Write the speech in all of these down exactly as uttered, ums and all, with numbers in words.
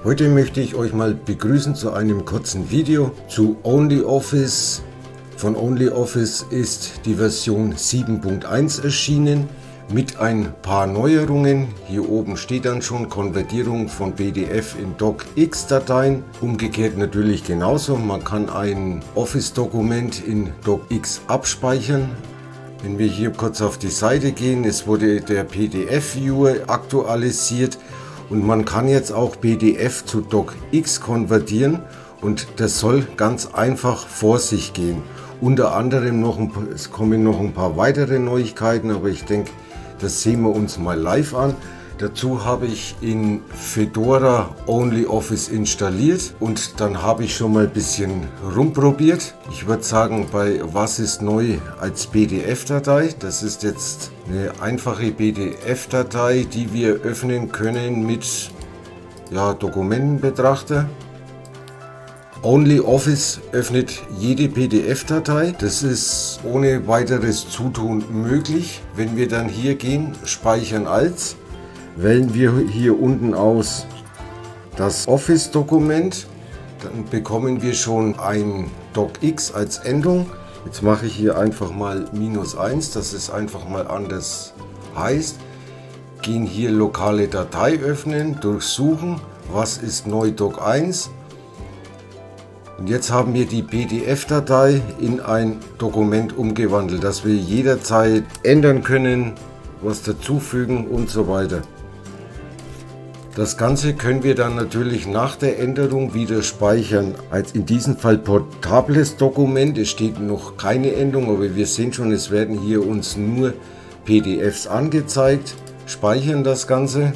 Heute möchte ich euch mal begrüßen zu einem kurzen Video zu OnlyOffice. Von OnlyOffice ist die Version sieben Punkt eins erschienen mit ein paar Neuerungen. Hier oben steht dann schon Konvertierung von P D F in DocX-Dateien. Umgekehrt natürlich genauso. Man kann ein Office-Dokument in DocX abspeichern. Wenn wir hier kurz auf die Seite gehen, es wurde der P D F-Viewer aktualisiert. Und man kann jetzt auch P D F zu DocX konvertieren und das soll ganz einfach vor sich gehen. Unter anderem noch ein, es kommen noch ein paar weitere Neuigkeiten, aber ich denke, das sehen wir uns mal live an. Dazu habe ich in Fedora OnlyOffice installiert und dann habe ich schon mal ein bisschen rumprobiert. Ich würde sagen, bei Was ist neu als P D F-Datei. Das ist jetzt eine einfache P D F-Datei, die wir öffnen können mit ja, Dokumentenbetrachter. OnlyOffice öffnet jede P D F-Datei. Das ist ohne weiteres Zutun möglich. Wenn wir dann hier gehen, Speichern als, wählen wir hier unten aus das Office-Dokument, dann bekommen wir schon ein DocX als Endung. Jetzt mache ich hier einfach mal minus eins, dass es einfach mal anders heißt. Gehen hier lokale Datei öffnen, durchsuchen, was ist neu Doc eins. Und jetzt haben wir die P D F-Datei in ein Dokument umgewandelt, das wir jederzeit ändern können, was dazufügen und so weiter. Das Ganze können wir dann natürlich nach der Änderung wieder speichern als in diesem Fall portables Dokument. Es steht noch keine Änderung, aber wir sehen schon, es werden hier uns nur P D Fs angezeigt. Speichern das Ganze.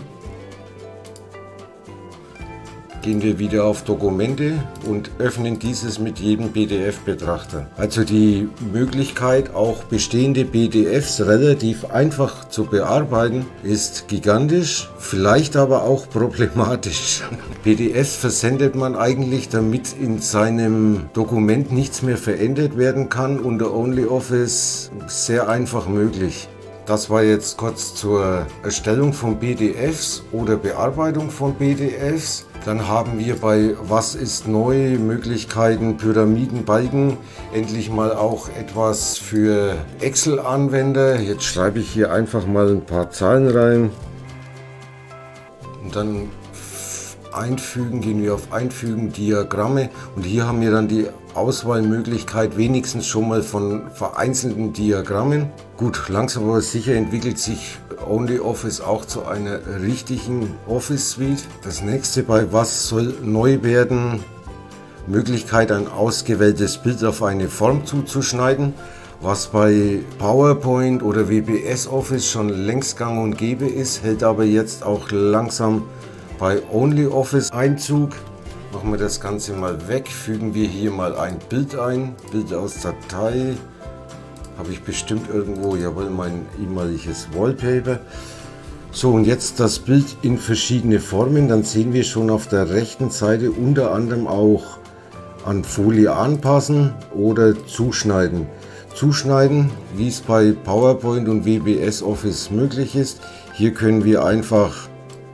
Gehen wir wieder auf Dokumente und öffnen dieses mit jedem P D F-Betrachter. Also die Möglichkeit, auch bestehende P D Fs relativ einfach zu bearbeiten, ist gigantisch, vielleicht aber auch problematisch. P D Fs versendet man eigentlich, damit in seinem Dokument nichts mehr verändert werden kann. Unter OnlyOffice sehr einfach möglich. Das war jetzt kurz zur Erstellung von P D Fs oder Bearbeitung von P D Fs. Dann haben wir bei Was ist neu Möglichkeiten, Pyramiden, Balken, endlich mal auch etwas für Excel-Anwender. Jetzt schreibe ich hier einfach mal ein paar Zahlen rein und dann einfügen, gehen wir auf Einfügen, Diagramme und hier haben wir dann die Auswahlmöglichkeit wenigstens schon mal von vereinzelten Diagrammen. Gut, langsam aber sicher entwickelt sich OnlyOffice auch zu einer richtigen Office Suite. Das nächste bei Was soll neu werden? Möglichkeit, ein ausgewähltes Bild auf eine Form zuzuschneiden, was bei PowerPoint oder W P S Office schon längst gang und gäbe ist, hält aber jetzt auch langsam bei OnlyOffice Einzug. Machen wir das Ganze mal weg, fügen wir hier mal ein Bild ein, Bild aus Datei, habe ich bestimmt irgendwo, jawohl, mein ehemaliges Wallpaper. So, und jetzt das Bild in verschiedene Formen, dann sehen wir schon auf der rechten Seite unter anderem auch an Folie anpassen oder zuschneiden. Zuschneiden, wie es bei PowerPoint und W P S Office möglich ist. Hier können wir einfach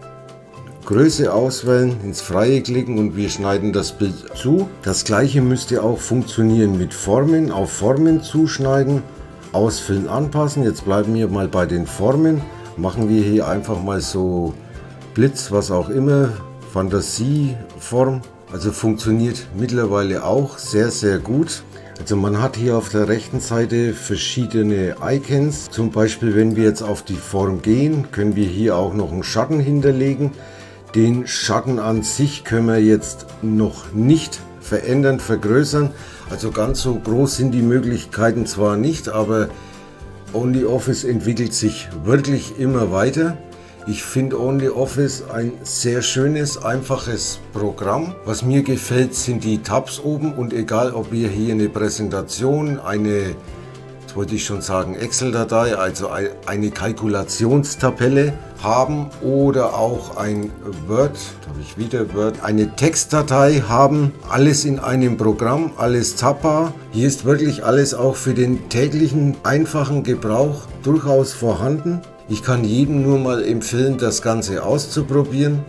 Größe auswählen, ins Freie klicken und wir schneiden das Bild zu. Das gleiche müsste auch funktionieren mit Formen. Auf Formen zuschneiden, ausfüllen, anpassen. Jetzt bleiben wir mal bei den Formen. Machen wir hier einfach mal so Blitz, was auch immer, Fantasieform. Also funktioniert mittlerweile auch sehr, sehr gut. Also man hat hier auf der rechten Seite verschiedene Icons. Zum Beispiel, wenn wir jetzt auf die Form gehen, können wir hier auch noch einen Schatten hinterlegen. Den Schatten an sich können wir jetzt noch nicht verändern, vergrößern. Also ganz so groß sind die Möglichkeiten zwar nicht, aber OnlyOffice entwickelt sich wirklich immer weiter. Ich finde OnlyOffice ein sehr schönes, einfaches Programm. Was mir gefällt, sind die Tabs oben und egal ob wir hier eine Präsentation, eine, jetzt wollte ich schon sagen, Excel-Datei, also eine Kalkulationstabelle haben oder auch ein Word, da habe ich wieder Word, eine Textdatei haben, alles in einem Programm, alles zappbar. Hier ist wirklich alles auch für den täglichen einfachen Gebrauch durchaus vorhanden. Ich kann jedem nur mal empfehlen, das Ganze auszuprobieren.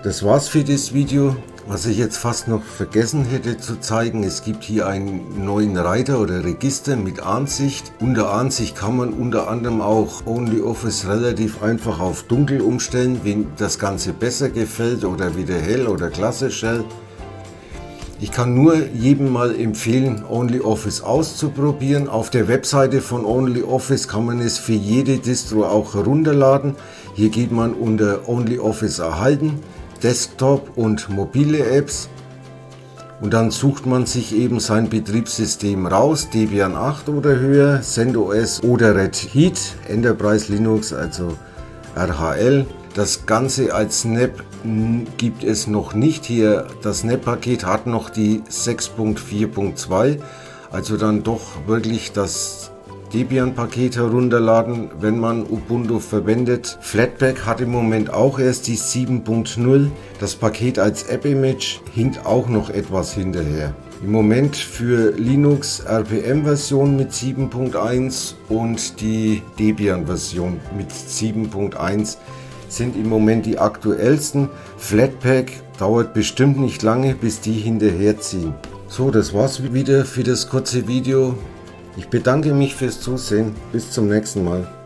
Das war's für das Video. Was ich jetzt fast noch vergessen hätte zu zeigen, es gibt hier einen neuen Reiter oder Register mit Ansicht. Unter Ansicht kann man unter anderem auch OnlyOffice relativ einfach auf dunkel umstellen, wenn das Ganze besser gefällt oder wieder hell oder klassisch hell. Ich kann nur jedem mal empfehlen, OnlyOffice auszuprobieren. Auf der Webseite von OnlyOffice kann man es für jede Distro auch herunterladen. Hier geht man unter OnlyOffice erhalten, Desktop und mobile Apps und dann sucht man sich eben sein Betriebssystem raus, Debian acht oder höher, CentOS oder Red Hat, Enterprise Linux, also R H L. Das Ganze als Snap gibt es noch nicht. Hier das Snap-Paket hat noch die sechs Punkt vier Punkt zwei, also dann doch wirklich das Debian-Paket herunterladen, wenn man Ubuntu verwendet. Flatpak hat im Moment auch erst die sieben Punkt null. Das Paket als App-Image hinkt auch noch etwas hinterher. Im Moment für Linux R P M-Version mit sieben Punkt eins und die Debian-Version mit sieben Punkt eins sind im Moment die aktuellsten. Flatpak dauert bestimmt nicht lange, bis die hinterherziehen. So, das war's wieder für das kurze Video. Ich bedanke mich fürs Zusehen. Bis zum nächsten Mal.